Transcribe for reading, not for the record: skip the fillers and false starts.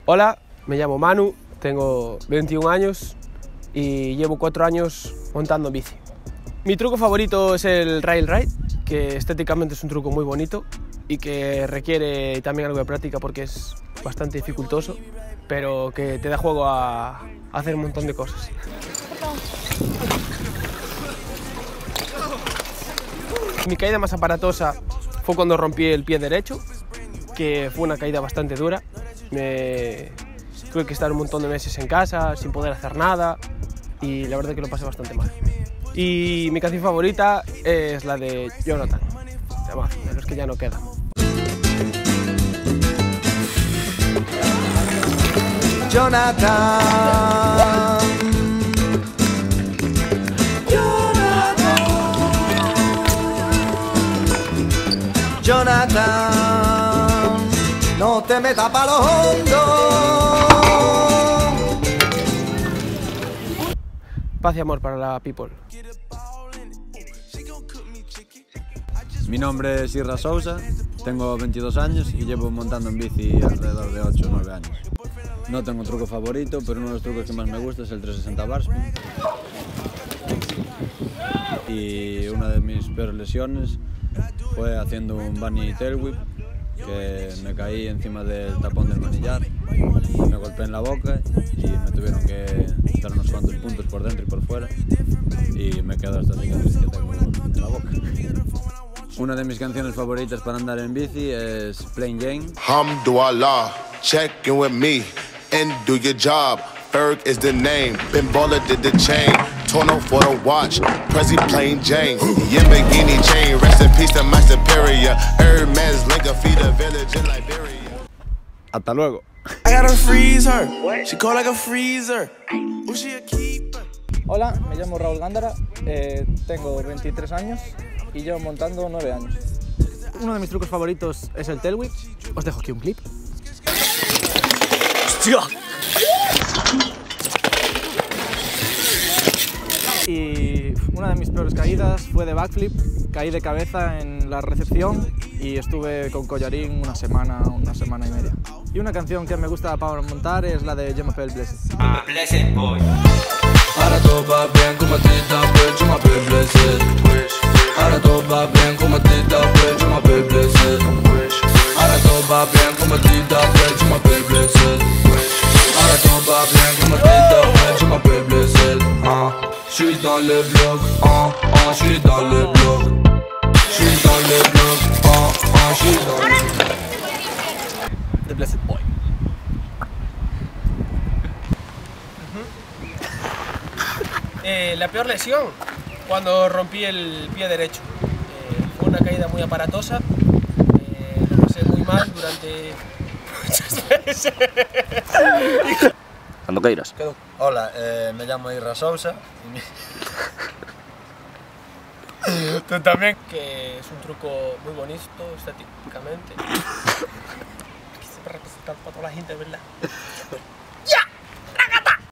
Hola, me llamo Manu, tengo 21 años y llevo 4 años montando en bici. Mi truco favorito es el rail ride, que estéticamente es un truco muy bonito y que requiere también algo de práctica porque es bastante dificultoso, pero que te da juego a hacer un montón de cosas. Mi caída más aparatosa fue cuando rompí el pie derecho, que fue una caída bastante dura. Tuve que estar un montón de meses en casa sin poder hacer nada y la verdad que lo pasé bastante mal. Y mi canción favorita es la de Jonathan, de los que ya no quedan. Jonathan, Jonathan, no te metas pa' lo hondo. Paz y amor para la people. Mi nombre es Irra Sousa, tengo 22 años y llevo montando en bici alrededor de 8 o 9 años. No tengo un truco favorito, pero uno de los trucos que más me gusta es el 360 barspin. Y una de mis peores lesiones fue haciendo un bunny tail whip, que me caí encima del tapón del manillar, me golpeé en la boca y me tuvieron que dar unos cuantos puntos por dentro y por fuera y me quedó esta cicatriz que tengo en la boca. Una de mis canciones favoritas para andar en bici es Plain Jane. Alhamdulillah, check in with me and do your job. Ferg is the name, Ben Baller did the chain, Tono for the watch, Prezi Plain Jane, Yamagini chain, rest in peace to my superior, Hermes link a feed a village in Liberia. Hasta luego. I gotta freeze her. She cold like a freezer. Oh, she a keeper. Hola, me llamo Raúl Gándara, tengo 23 años y llevo montando 9 años. Uno de mis trucos favoritos es el tail whip. Os dejo aquí un clip. ¡Hostia! Y una de mis peores caídas fue de backflip. Caí de cabeza en la recepción y estuve con collarín una semana y media. Y una canción que me gusta para montar es la de Je m'appelle Blessed. Blessed boy. Ahora todo va bien como a ti está pues je m'appelle Blessed. Ahora todo va bien como a ti está pues je m'appelle Blessed. Ahora todo va bien como a ti está pues je m'appelle Blessed. Ahora todo va bien como a ti está pues je m'appelle Blessed. Je suis dans le bloc, je suis dans le bloc. Je suis dans le bloc, je suis dans le bloc. The Blessed Boy. La peor lesión, cuando rompí el pie derecho. Fue una caída muy aparatosa, lo pasé muy mal durante muchas veces. Cuando queiras. Hola, me llamo Irra Sousa. Tú también. Que es un truco muy bonito estéticamente. Aquí siempre representado para toda la gente, ¿verdad?